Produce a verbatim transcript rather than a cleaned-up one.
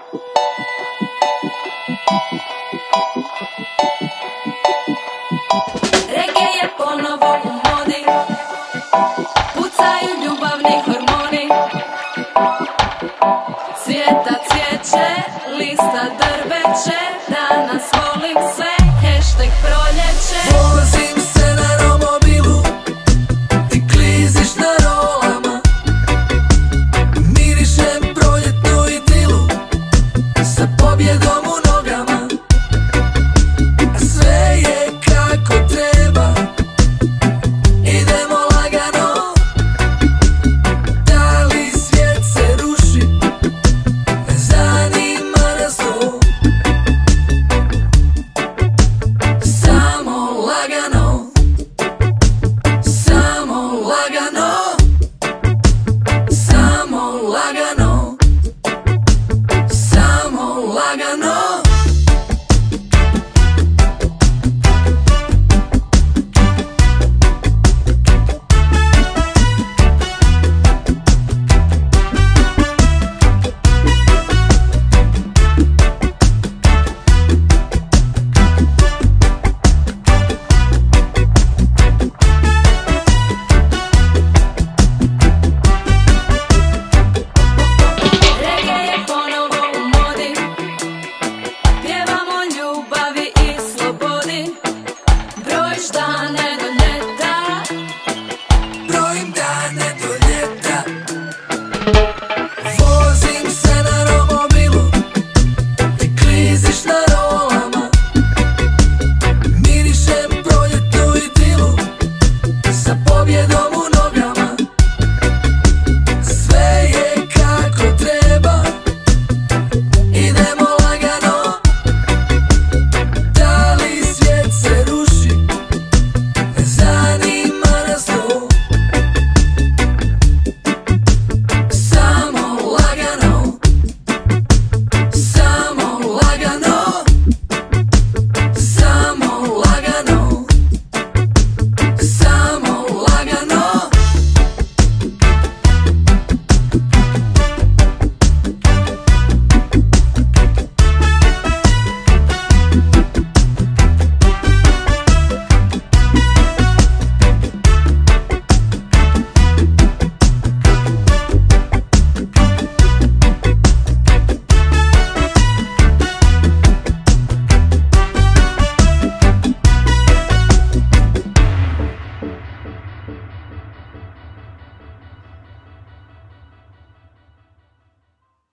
Reggae je ponovo u modi, pucaju ljubavni hormoni. Cvijeta cvijeće, lista drveće, danas volim sve, hashtag proljeće. Vozim se na romobilu, ti kliziš na rolama. Mirišem proljetnu idilu, sa pobjedom u nogama. Sve je kako treba, idemo lagano. Da li svijet se ruši, ne zanima nas to. Samo lagano, samo lagano, samo lagano, samo lagano.